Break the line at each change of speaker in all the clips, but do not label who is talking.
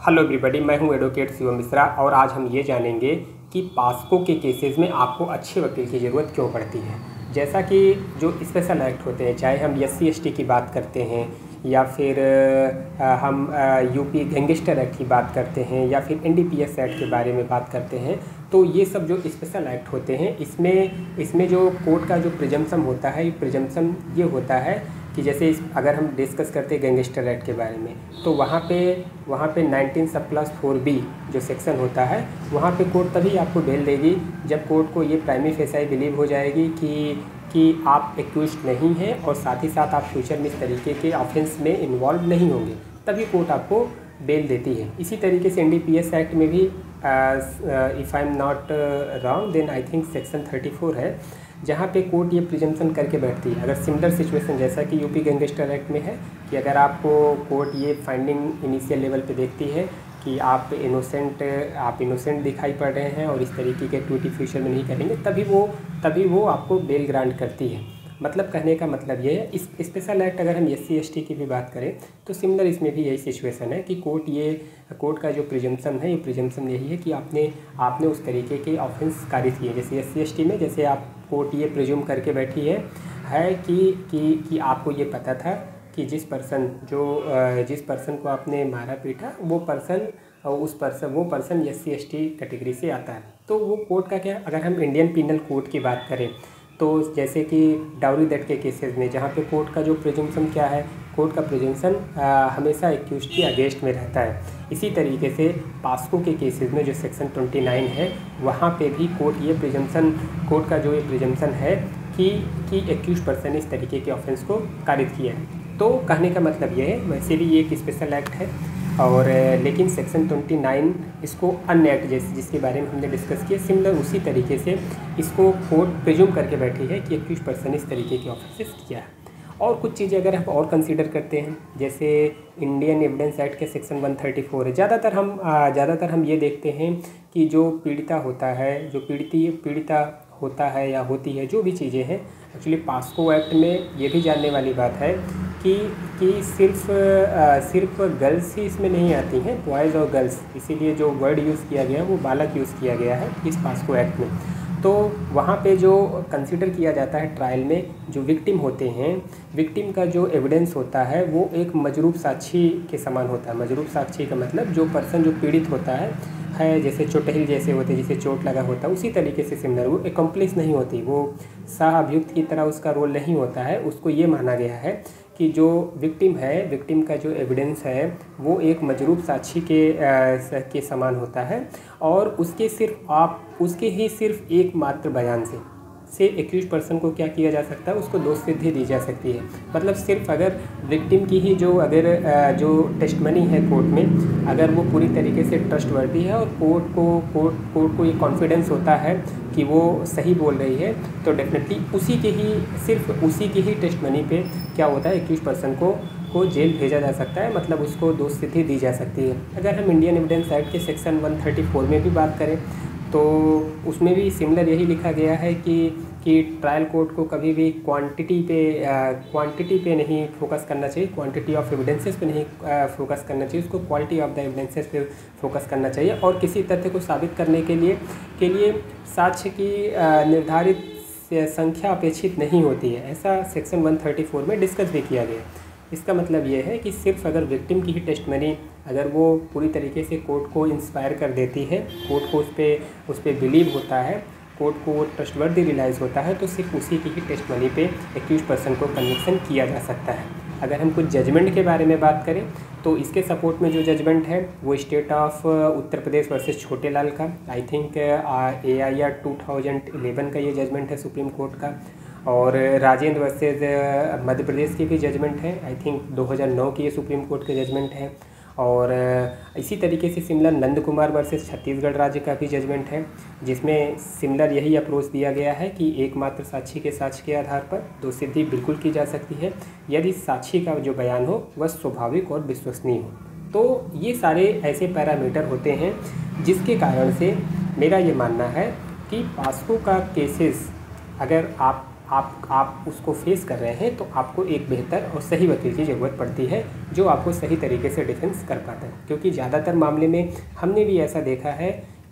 Hello everybody, मैं हूं advocate Shivam Mishra और आज हम ये जानेंगे कि पास्को के केसेस में आपको अच्छे वकील की ज़रूरत क्यों पड़ती है। जैसा कि जो स्पेशल एक्ट होते हैं, चाहे हम SC ST की बात करते हैं या फिर हम यूपी गैंगस्टर एक्ट की बात करते हैं या फिर NDPS एक्ट के बारे में बात करते हैं, तो ये सब जो स्पेशल एक्ट होते हैं इसमें जो कोर्ट का जो प्रिजम्पशन होता है, प्रिजम्पशन ये होता है कि जैसे अगर हम डिस्कस करते हैं गैंगस्टर एक्ट के बारे में, तो वहाँ पे 19(4)B जो सेक्शन होता है, वहाँ पे कोर्ट तभी आपको बेल देगी जब कोर्ट को ये प्राइमरी फेसाई बिलीव हो जाएगी कि आप एक्यूज्ड नहीं हैं और साथ ही साथ आप फ्यूचर में इस तरीके के ऑफेंस में इन्वॉल्व नहीं होंगे, तभी कोर्ट आपको बेल देती है। इसी तरीके से NDPS एक्ट में भी if I am not wrong then I think section 34 है, जहाँ पे कोर्ट ये प्रिजम्पशन करके बैठती है। अगर सिमिलर सिचुएशन जैसा कि यूपी गैंगस्टर एक्ट में है कि अगर आपको कोर्ट ये फाइंडिंग इनिशियल लेवल पे देखती है कि आप इनोसेंट दिखाई पड़ रहे हैं और इस तरीके के एक्टिविटी फ्यूचर में नहीं करेंगे, तभी वो आपको बेल ग्रांट करती है। मतलब कहने का मतलब ये है, इस स्पेशल एक्ट अगर हम SC ST की भी बात करें तो सिमिलर इसमें भी यही सिचुएशन है कि कोर्ट का जो प्रिजम्पशन है, ये प्रिजम्पशन यही है कि आपने उस तरीके के ऑफेंस कारित किए। जैसे SC ST में जैसे आप कोर्ट ये प्रिज्यूम करके बैठी है कि आपको ये पता था कि जिस पर्सन को आपने मारा पीटा वो पर्सन SC ST कैटेगरी से आता है। तो वो कोर्ट का क्या, अगर हम इंडियन पीनल कोड की बात करें तो जैसे कि डाउरी डेट के केसेस में, जहाँ पे कोर्ट का जो प्रिजम्पशन क्या है, कोर्ट का प्रिजम्पशन हमेशा एक्यूज्ड के अगेंस्ट में रहता है। इसी तरीके से पास्को के केसेस में जो सेक्शन 29 है, वहाँ पे भी कोर्ट का जो ये प्रिजम्पशन है कि एक्यूज्ड पर्सन ने इस तरीके के ऑफेंस को कारित किया है। तो कहने का मतलब ये है, वैसे भी ये एक स्पेशल एक्ट है और लेकिन सेक्शन 29 इसको अन्य एक्ट जिसके बारे में हमने डिस्कस किया, सिमिलर उसी तरीके से इसको कोर्ट प्रिज्यूम करके बैठी है कि एक्यूज्ड पर्सन इस तरीके के ऑफेंसेस किया है। और कुछ चीज़ें अगर हम और कंसीडर करते हैं, जैसे इंडियन एविडेंस एक्ट के सेक्शन 134 है। ज़्यादातर हम ये देखते हैं कि जो पीड़िता होता है या होती है, जो भी चीज़ें हैं, एक्चुअली पास्को एक्ट में ये भी जानने वाली बात है कि सिर्फ गर्ल्स ही इसमें नहीं आती हैं, बॉयज़ और गर्ल्स, इसीलिए जो वर्ड यूज़ किया गया है वो बालक यूज़ किया गया है इस पास्को एक्ट में। तो वहाँ पे जो कंसीडर किया जाता है ट्रायल में, जो विक्टिम होते हैं, विक्टिम का जो एविडेंस होता है वो एक मजरूब साक्षी के समान होता है। मजरूब साक्षी का मतलब जो पर्सन जो पीड़ित होता है जैसे चोटहिल जैसे होते हैं, जिसे चोट लगा होता है, उसी तरीके से सिमिलर, वो एकम्प्लिस नहीं होती, वो सह अभियुक्त की तरह उसका रोल नहीं होता है। उसको ये माना गया है कि जो विक्टिम का जो एविडेंस है वो एक मजरूब साक्षी के समान होता है और उसके सिर्फ एक मात्र बयान से एक्यूज्ड पर्सन को क्या किया जा सकता है, उसको दोष सिद्धि दी जा सकती है। मतलब सिर्फ अगर विक्टिम की ही जो टेस्टमनी है कोर्ट में, अगर वो पूरी तरीके से ट्रस्टवर्दी है और कोर्ट को ये कॉन्फिडेंस होता है कि वो सही बोल रही है, तो डेफिनेटली सिर्फ उसी की ही टेस्टमनी पे क्या होता है, एक्यूज्ड पर्सन को जेल भेजा जा सकता है, मतलब उसको दोष सिद्धि दी जा सकती है। अगर हम इंडियन एविडेंस एक्ट के सेक्शन 134 में भी बात करें तो उसमें भी सिमिलर यही लिखा गया है कि ट्रायल कोर्ट को कभी भी क्वांटिटी पे नहीं फोकस करना चाहिए, क्वांटिटी ऑफ एविडेंसेस पे नहीं फोकस करना चाहिए, उसको क्वालिटी ऑफ द एविडेंसेस पे फोकस करना चाहिए। और किसी तथ्य को साबित करने के लिए साक्ष्य की निर्धारित संख्या अपेक्षित नहीं होती है, ऐसा सेक्शन 134 में डिस्कस भी किया गया। इसका मतलब ये है कि सिर्फ अगर विक्टिम की ही टेस्टमनी अगर वो पूरी तरीके से कोर्ट को इंस्पायर कर देती है, कोर्ट को उस पर बिलीव होता है, कोर्ट को वो ट्रस्टवर्दी रियलाइज़ होता है, तो सिर्फ उसी की ही टेस्टमनी पे एक्यूज्ड पर्सन को कन्विक्शन किया जा सकता है। अगर हम कुछ जजमेंट के बारे में बात करें तो इसके सपोर्ट में जो जजमेंट है वो state of Uttar Pradesh versus Chhotelal का, आई थिंक AIR 2011 का ये जजमेंट है सुप्रीम कोर्ट का, और राजेंद्र वर्सेस मध्य प्रदेश की भी जजमेंट है, आई थिंक 2009 की ये सुप्रीम कोर्ट के जजमेंट है। और इसी तरीके से सिमिलर नंद कुमार वर्सेस छत्तीसगढ़ राज्य का भी जजमेंट है, जिसमें सिमिलर यही अप्रोच दिया गया है कि एकमात्र साक्षी के साक्ष्य के आधार पर दोष सिद्धि बिल्कुल की जा सकती है यदि साक्षी का जो बयान हो वह स्वाभाविक और विश्वसनीय हो। तो ये सारे ऐसे पैरामीटर होते हैं जिसके कारण से मेरा ये मानना है कि पास्को का केसेस अगर आप आप उसको फेस कर रहे हैं, तो आपको एक बेहतर और सही वकील की ज़रूरत पड़ती है जो आपको सही तरीके से डिफेंस कर पाता है। क्योंकि ज़्यादातर मामले में हमने भी ऐसा देखा है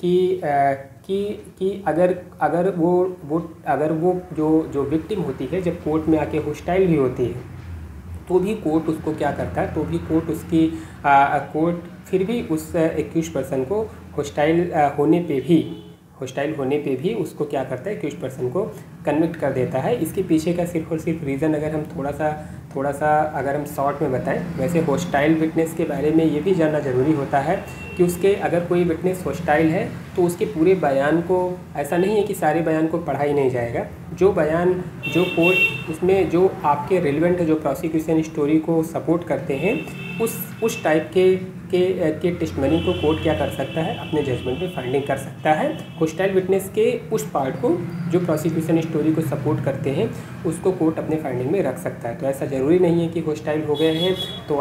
कि अगर वो जो विक्टिम होती है जब कोर्ट में आके हॉस्टाइल भी होती है, तो भी कोर्ट उसको क्या करता है, तो भी कोर्ट उसकी कोर्ट फिर भी उस एक्यूज पर्सन को हॉस्टाइल होने पे भी उसको क्या करता है, एक्यूज पर्सन को कन्विक्ट कर देता है। इसके पीछे का सिर्फ और सिर्फ रीज़न अगर हम थोड़ा सा अगर हम शॉर्ट में बताएं, वैसे हॉस्टाइल विटनेस के बारे में ये भी जानना ज़रूरी होता है कि उसके अगर कोई विटनेस हॉस्टाइल है तो उसके पूरे बयान को, ऐसा नहीं है कि सारे बयान को पढ़ा ही नहीं जाएगा। जो बयान जो कोर्ट उसमें जो आपके रिलेवेंट है, जो प्रोसिक्यूशन स्टोरी को सपोर्ट करते हैं, उस टाइप के टेस्टमनी को कोर्ट क्या कर सकता है, अपने जजमेंट में फाइंडिंग कर सकता है। हॉस्टाइल विटनेस के उस पार्ट को जो प्रोसिक्यूशन स्टोरी को सपोर्ट करते हैं उसको कोर्ट अपने फाइंडिंग में रख सकता है। तो ऐसा ज़रूरी नहीं है कि हॉस्टाइल हो गए हैं तो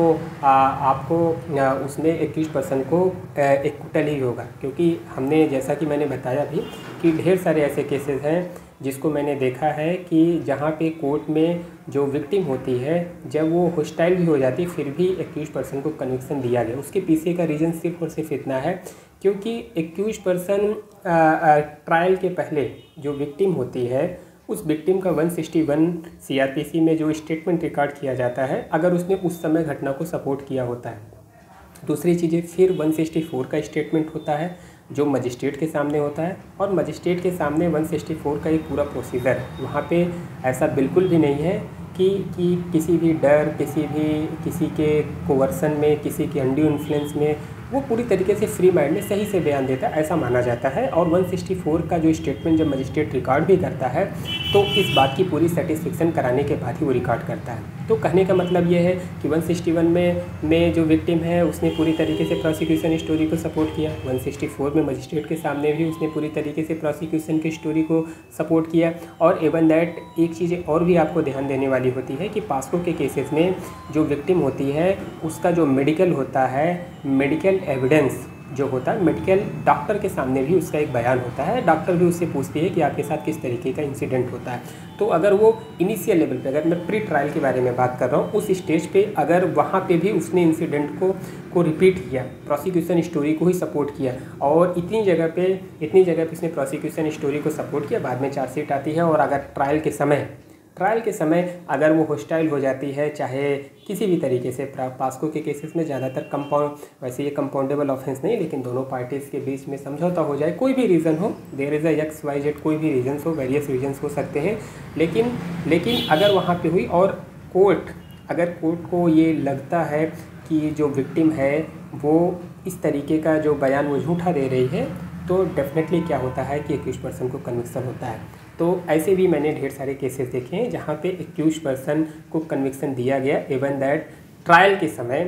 आपको उसमें एक्यूज पर्सन को एक्विटल ही होगा। क्योंकि हमने, जैसा कि मैंने बताया भी, कि ढेर सारे ऐसे केसेस हैं जिसको मैंने देखा है कि जहाँ पे कोर्ट में जो विक्टिम होती है, जब वो हॉस्टाइल भी हो जाती फिर भी एक्यूज पर्सन को कन्विक्शन दिया गया। उसके पीछे का रीज़न सिर्फ और सिर्फ इतना है क्योंकि एक्यूज पर्सन ट्रायल के पहले जो विक्टिम होती है, उस विक्टिम का 161 CRPC में जो स्टेटमेंट रिकॉर्ड किया जाता है, अगर उसने उस समय घटना को सपोर्ट किया होता है। दूसरी चीज़ें, फिर 164 का स्टेटमेंट होता है जो मजिस्ट्रेट के सामने होता है, और मजिस्ट्रेट के सामने 164 का एक पूरा प्रोसीजर है। वहाँ पे ऐसा बिल्कुल भी नहीं है कि किसी भी डर, किसी के कोवर्सन में, किसी के अनड्यू इन्फ्लुएंस में वो पूरी तरीके से फ्री माइंड में सही से बयान देता है, ऐसा माना जाता है। और 164 का जो स्टेटमेंट जब मजिस्ट्रेट रिकॉर्ड भी करता है तो इस बात की पूरी सेटिस्फेक्शन कराने के बाद ही वो रिकॉर्ड करता है। तो कहने का मतलब ये है कि 161 में जो विक्टिम है उसने पूरी तरीके से प्रोसिक्यूशन स्टोरी को सपोर्ट किया, 164 में मजिस्ट्रेट के सामने भी उसने पूरी तरीके से प्रोसिक्यूशन की स्टोरी को सपोर्ट किया। और इवन दैट एक चीज़ और भी आपको ध्यान देने वाली होती है कि पास्को के केसेस में जो विक्टिम होती है उसका जो मेडिकल होता है, मेडिकल एविडेंस जो होता है, मेडिकल डॉक्टर के सामने भी उसका एक बयान होता है। डॉक्टर भी उससे पूछती है कि आपके साथ किस तरीके का इंसिडेंट होता है। तो अगर वो इनिशियल लेवल पे, अगर मैं प्री ट्रायल के बारे में बात कर रहा हूँ, उस स्टेज पे अगर वहाँ पे भी उसने इंसिडेंट को रिपीट किया, प्रोसिक्यूशन स्टोरी को ही सपोर्ट किया, और इतनी जगह पे उसने प्रोसिक्यूशन स्टोरी को सपोर्ट किया, बाद में चार्जशीट आती है, और अगर ट्रायल के समय अगर वो हॉस्टाइल हो जाती है, चाहे किसी भी तरीके से, पास्को के केसेस में ज़्यादातर वैसे ये कंपाउंडेबल ऑफेंस नहीं, लेकिन दोनों पार्टीज़ के बीच में समझौता हो जाए, कोई भी रीज़न हो, देयर इज़ XYZ, कोई भी रीजन्स हो, वेरियस रीजन्स हो सकते हैं, लेकिन अगर वहाँ पे हुई और कोर्ट को ये लगता है कि जो विक्टिम है वो इस तरीके का जो बयान वो झूठा दे रही है, तो डेफिनेटली क्या होता है कि एक्यूज पर्सन को कन्विक्शन होता है। तो ऐसे भी मैंने ढेर सारे केसेस देखे हैं जहाँ पे एक्यूज पर्सन को कन्विक्शन दिया गया, इवन दैट ट्रायल के समय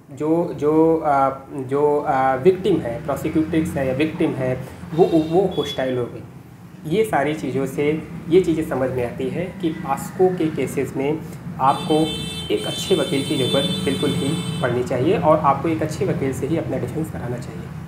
जो विक्टिम है, प्रोसिक्यूट्रिक्स है या विक्टिम है, वो हॉस्टाइल हो गई। ये सारी चीज़ों से ये चीज़ें समझ में आती है कि पास्को के केसेस में आपको एक अच्छे वकील की ज़रूरत बिल्कुल ही पड़नी चाहिए, और आपको एक अच्छे वकील से ही अपना डिफेंस कराना चाहिए।